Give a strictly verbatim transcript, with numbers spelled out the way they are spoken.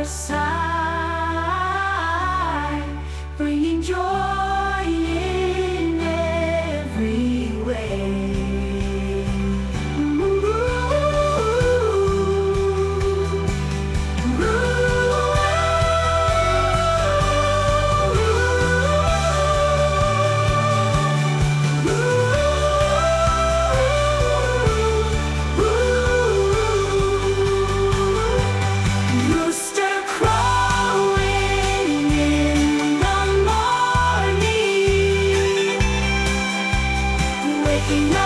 side, bringing joy in every way. Waking up